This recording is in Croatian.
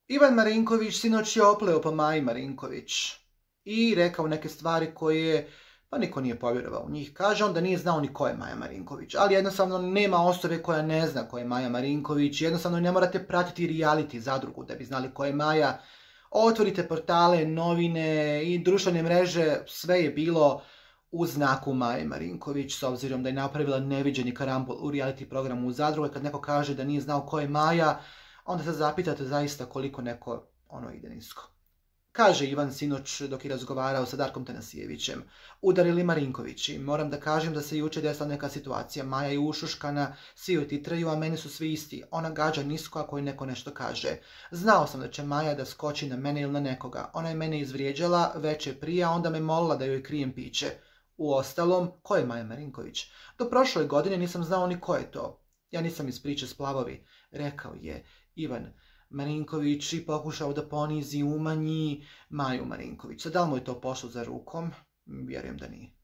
Ivan Marinković sinoć je opleo po Maji Marinković i rekao neke stvari koje, pa niko nije povjerovao u njih. Kaže on da nije znao ni ko je Maja Marinković, ali jednostavno nema osobe koja ne zna ko je Maja Marinković, jednostavno ne morate pratiti reality zadrugu da bi znali ko je Maja. Otvorite portale, novine i društvene mreže, sve je bilo u znaku Maje Marinković, s obzirom da je napravila neviđeni karambol u reality programu u zadrugu. Kad neko kaže da nije znao ko je Maja, onda se zapitate zaista koliko neko ide nisko. Kaže Ivan sinoć dok je razgovarao sa Darkom Tanasijevićem. Udarili Marinkovići. Moram da kažem da se juče desila neka situacija. Maja je ušuškana, svi joj titraju, a meni su svi isti. Ona gađa nisko ako joj neko nešto kaže. Znao sam da će Maja da skoči na mene ili na nekoga. Ona je mene izvrijeđala veče prije, a onda me molila da joj krijem piće. Uostalom, ko je Maja Marinković? Do prošle godine nisam znao ni ko je to. Ja nisam iz priče Splavovi, rekao je Ivan Marinković i pokušao da ponizi, umanji Maju Marinković. Sad da li mu je to pošlo za rukom? Vjerujem da nije.